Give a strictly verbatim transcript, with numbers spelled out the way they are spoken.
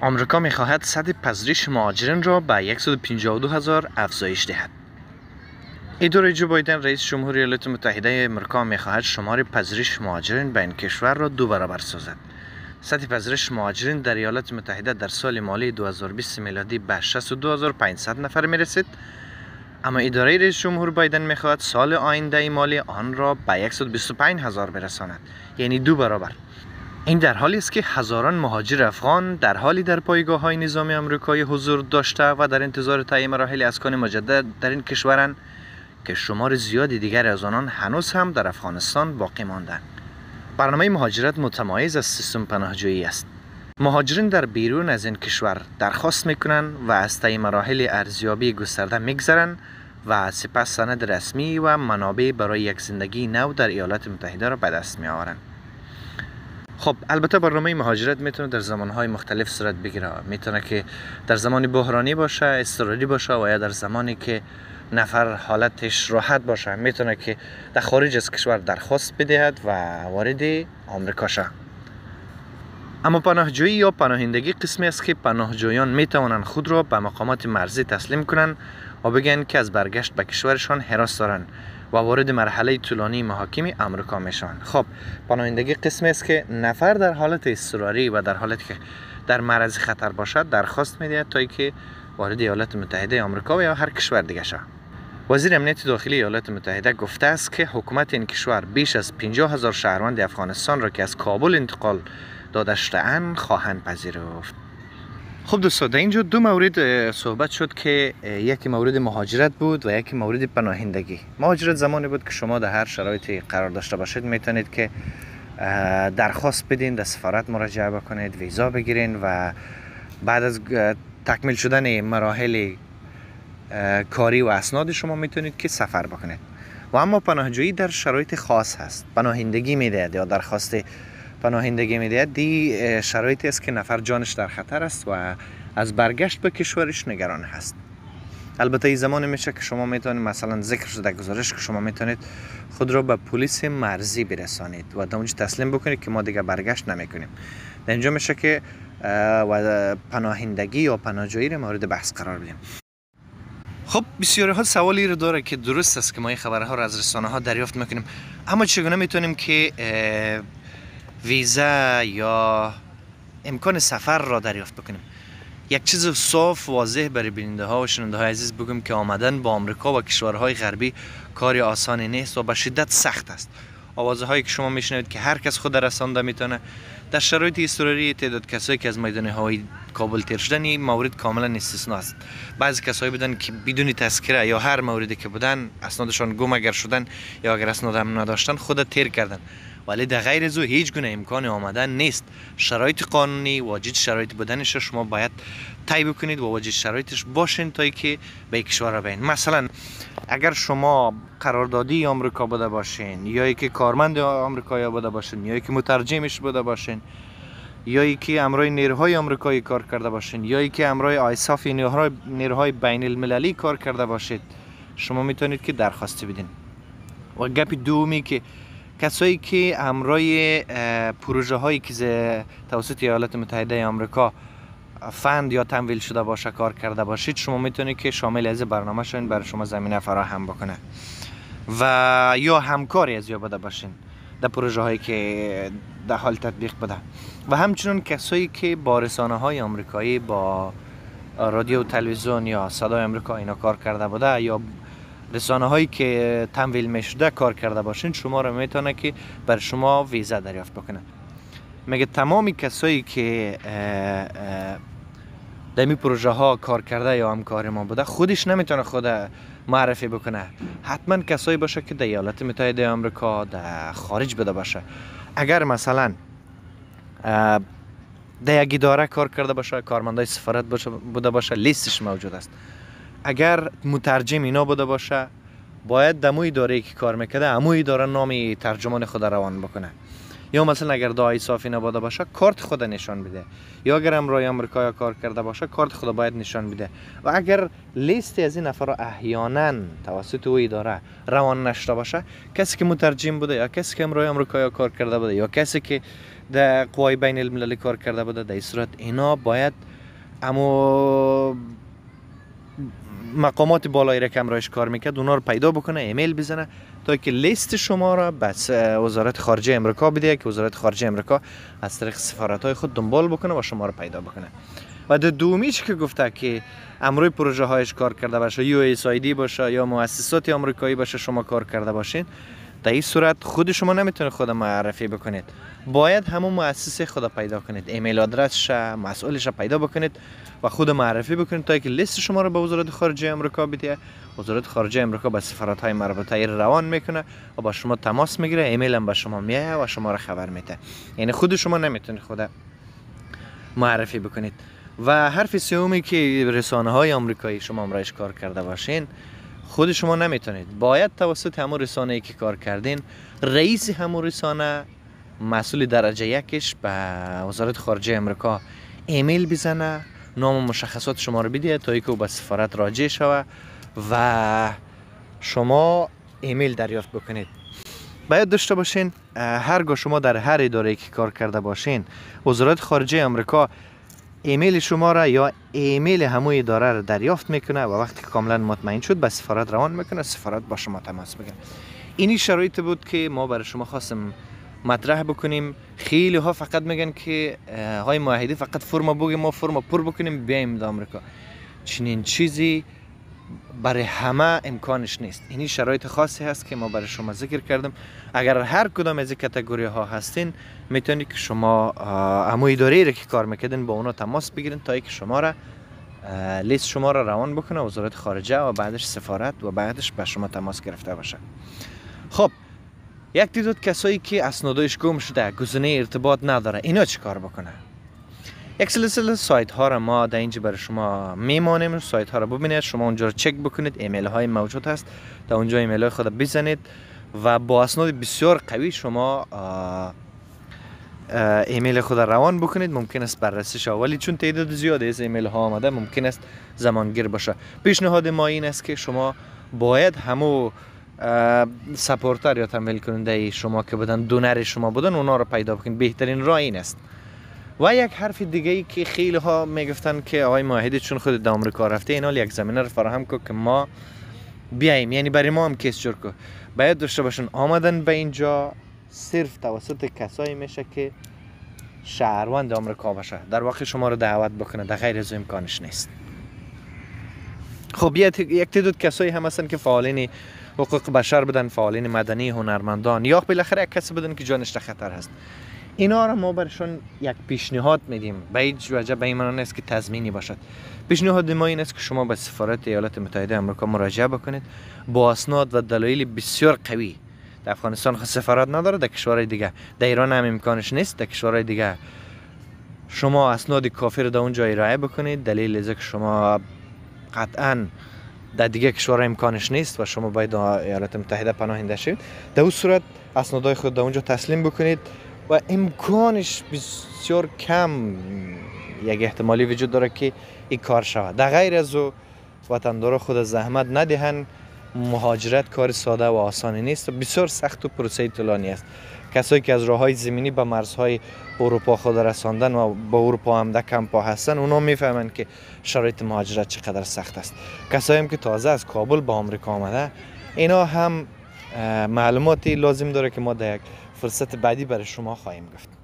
آمریکا می‌خواهد سطح پذیرش مهاجرین را به صد و پنجاه و دو هزار افزایش دهد. اداره جو بایدن رئیس جمهور ایالات متحده آمریکا می‌خواهد شمار پذیرش مهاجرین به این کشور را دو برابر سازد. سطح پذیرش مهاجرین در ایالات متحده در سال مالی دو هزار و بیست میلادی به شصت و دو هزار و پانصد نفر می‌رسید، اما اداره رئیس جمهور بایدن می‌خواهد سال آینده مالی آن را به صد و بیست و پنج هزار برساند، یعنی دو برابر. این در حالی است که هزاران مهاجر افغان در حالی در پایگاه‌های نظامی آمریکایی حضور داشته و در انتظار تعیین مراحل اسکان مجدد در این کشورند که شمار زیادی دیگر از آنان هنوز هم در افغانستان باقی ماندند. برنامه مهاجرت متمایز از سیستم پناهجویی است. مهاجرین در بیرون از این کشور درخواست میکنند و از طی مراحل ارزیابی گسترده میگذرند و سپس سند رسمی و منابع برای یک زندگی نو در ایالات متحده را به دست میآورند. خب البته برنامه مهاجرت میتونه در زمانهای مختلف صورت بگیره. میتونه که در زمان بحرانی باشه، اضطراری باشه، و یا در زمانی که نفر حالتش راحت باشه میتونه که در خارج از کشور درخواست بدهد و وارد آمریکا شه. اما پناهجویی یا پناهندگی قسمی است که پناهجویان میتوانند خود را به مقامات مرزی تسلیم کنند و بگن که از برگشت به کشورشان هراس دارند و وارد مرحله طولانی محاکمه آمریکا میشوند. خب پناهندگی قسمی است که نفر در حالت اضطراری و در حالتی که در معرض خطر باشد درخواست میدهد تا اینکه وارد ایالات متحده آمریکا و یا هر کشور دیگه شود. وزیر امنیت داخلی ایالات متحده گفته است که حکومت این کشور بیش از پنجاه هزار شهروند افغانستان را که از کابل انتقال داده شده‌اند خواهند پذیرفت. خب دوستان در اینجا دو مورد صحبت شد که یکی مورد مهاجرت بود و یکی مورد پناهندگی. مهاجرت زمانی بود که شما در هر شرایطی قرار داشته باشید میتونید که درخواست بدین، در سفارت مراجعه بکنید، ویزا بگیرین و بعد از تکمیل شدن مراحل کاری و اسناد شما میتونید که سفر بکنید. و اما پناهجویی در شرایط خاص هست. پناهندگی میدهد یا درخواست پناهندگی میدهد دی شرایطی است که نفر جانش در خطر است و از برگشت به کشورش نگران هست. البته این زمان میشه که شما میتونید مثلا ذکر شده گزارش که شما میتونید خود را به پلیس مرزی برسانید و در اونجا تسلیم بکنید که ما دیگه برگشت نمیکنیم. در اینجا میشه که و پناهندگی یا پناهجویی را مورد بحث قرار بدیم. خب بسیاری ها سوالی رو داره که درست است که ما این خبرها را از رسانه ها دریافت میکنیم، اما چگونه میتونیم که ویزا یا امکان سفر را دریافت بکنیم؟ یک چیز صاف واضح برای بیننده ها و شنونده های عزیز بگم که آمدن با آمریکا و کشورهای غربی کاری آسانی نیست و به شدت سخت است. آوازهایی که شما میشنوید که هر کس خود رسانده میتونه، در شرایط اضطراری تعداد کسایی که از میدان هوایی کابل تیر شدن این مورد کاملا استثنا است. بعضی کسایی بودن که بدون تذکره یا هر موردی که بودن اسنادشان گم اگر شدن یا اگر اسناد هم نداشتن خود تیر کردن، ولی در غیر از او هیچ گونه امکان آمدن نیست. شرایط قانونی واجد شرایط بودنش شما باید طی بکنید و واجد شرایطش باشین تا اینکه به کشور را بین. مثلا اگر شما قراردادی آمریکا بوده باشین، یا اینکه کارمند آمریکایی بوده باشین، یا اینکه مترجمش بوده باشین، یا اینکه امرای نیروهای آمریکایی کار کرده باشین، یا اینکه امرای آیساف نیروهای نیروهای بین المللی کار کرده باشید، شما میتونید که درخواست بدین. و گپ دومی که کسایی که امرای پروژه هایی که توسط ایالات متحده آمریکا فند یا تمویل شده باشه کار کرده باشید، شما میتونید که شامل از برنامه شون برای شما زمینه فراهم بکنه و یا همکاری از یا بوده باشین در پروژه هایی که در حال تطبیق بده. و همچنین کسایی که با رسانه های آمریکایی، با رادیو و تلویزیون یا صدای آمریکا اینا کار کرده بوده یا رسانه هایی که تمویل میشده کار کرده باشین، شما رو میتونه که بر شما ویزا دریافت بکنه. میگه تمامی کسایی که در این پروژه ها کار کرده یا همکار ما بوده خودش نمیتونه خود معرفی بکنه. حتما کسایی باشه که در ایالات متحده آمریکا در خارج بوده باشه. اگر مثلا در یک اداره کار کرده باشه، کارمندای سفارت بوده باشه، لیستش موجود است. اگر مترجم اینا بوده باشه باید دمو اداره که کار میکرده همو اداره نام ترجمان خود روان بکنه. یا مثلا اگر دای صافی نبوده باشه کارت خود نشان بده، یا اگر امرای آمریکا کار کرده باشه کارت خود باید نشان بده. و اگر لیست از این نفر احیانا توسط او اداره روان نشده باشه، کسی که مترجم بوده یا کسی که امرای آمریکا کار کرده بوده یا کسی که در قوای بین المللی کار کرده بوده، در این صورت اینا باید اما مقامات بالایی را که امرایش کار میکرد اونا رو پیدا بکنه، ایمیل بزنه تا که لیست شما را بس وزارت خارجه امریکا بده که وزارت خارجه امریکا از طریق سفارت های خود دنبال بکنه و شما را پیدا بکنه. و در دومیش که گفته که امروی پروژه هایش کار کرده باشه، یو اس آی دی باشه یا مؤسسات آمریکایی باشه شما کار کرده باشین، در این صورت خود شما نمیتونید خود معرفی بکنید، باید همون مؤسسه خود پیدا کنید، ایمیل آدرسش مسئولش پیدا بکنید و خود معرفی بکنید تا اینکه لیست شما رو به وزارت خارجه امریکا بده. وزارت خارجه امریکا به سفارت های مربوطه روان میکنه و با شما تماس میگیره، ایمیل هم به شما میایه و شما رو خبر میده. یعنی خود شما نمیتونید خود معرفی بکنید. و حرف سومی که رسانه های آمریکایی شما امرایش کار کرده باشین، خود شما نمیتونید، باید توسط همون رسانه ای که کار کردین، رئیس همون رسانه مسئول درجه یکش به وزارت خارجه امریکا ایمیل بزنه، نام و مشخصات شما رو بده تا اینکه به سفارت راجع شوه و شما ایمیل دریافت بکنید. باید داشته باشین هرگاه شما در هر اداره که کار کرده باشین، وزارت خارجه امریکا ایمیل شما را یا ایمیل همون اداره را دریافت میکنه و وقتی که کاملا مطمئن شد به سفارت روان میکنه، سفارت با شما تماس میگیره. اینی شرایط بود که ما برای شما خواستم مطرح بکنیم. خیلی ها فقط میگن که های معاهده فقط فرم بگیم، ما فرم پر بکنیم بیایم در آمریکا. چنین چیزی برای همه امکانش نیست. اینی شرایط خاصی هست که ما برای شما ذکر کردم. اگر هر کدام از این کاتگوری ها هستین، میتونید که شما همون اداره را که کار میکردین با اونا تماس بگیرین تا اینکه شما را لیست شما را روان بکنه وزارت خارجه و بعدش سفارت و بعدش به شما تماس گرفته باشه. خب یک تعداد کسایی که اسنادش گم شده، گزینه ارتباط نداره، اینا چی کار بکنه؟ یک سلسله سایت ها را ما در اینجا برای شما میمانیم. سایت ها را ببینید، شما اونجا رو چک بکنید، ایمیل های موجود هست، تا اونجا ایمیل های خود بزنید و با اسناد بسیار قوی شما ایمیل خود روان بکنید. ممکن است بررسی شه، ولی چون تعداد زیادی از ایمیل ها آمده ممکن است زمانگیر باشه. پیشنهاد ما این است که شما باید همو سپورتر یا تمویل کننده شما که بودن، دونر شما بودن، اونا رو پیدا بکنید. بهترین راه این است. و یک حرف دیگه ای که خیلی ها میگفتن که آقای ماهدی چون خود در آمریکا رفته، اینا یک زمینه رو فراهم کو که ما بیایم، یعنی برای ما هم کیس جور کو. باید داشته باشن آمدن به اینجا صرف توسط کسایی میشه که شهروند آمریکا باشه، در واقع شما رو دعوت بکنه، در غیر از امکانش نیست. خب یک تعداد کسایی هم هستن که فعالین حقوق بشر بدن، فعالین مدنی، هنرمندان، یا بالاخره یک کسی بدن که جانش در خطر هست. اینا را ما برشون یک پیشنهاد میدیم، به هیچ وجه به این معنی نیست که تضمینی باشد. پیشنهاد ما این است که شما به سفارت ایالات متحده آمریکا مراجعه بکنید با اسناد و دلایل بسیار قوی. در افغانستان خود سفارت نداره، در کشورهای دیگه، در ایران هم امکانش نیست، در کشورهای دیگه شما اسناد کافی را در اونجا ارائه بکنید. دلیل از که شما قطعاً در دیگه کشورها امکانش نیست و شما باید ایالات متحده پناهنده شید. در اون صورت اسنادهای خود در اونجا تسلیم بکنید و امکانش بسیار کم یک احتمالی وجود داره که این کار شود. در غیر از او وطندار خود زحمت ندهن. مهاجرت کار ساده و آسانی نیست، بسیار سخت و پروسه طولانی است. کسایی که از راههای زمینی به مرزهای اروپا خود رساندن و با اروپا هم در کمپا هستن، اونا میفهمن که شرایط مهاجرت چقدر سخت است. کسایی هم که تازه از کابل با آمریکا آمده، اینا هم معلوماتی لازم داره که ما در یک فرصت بعدی برای شما خواهیم گفت.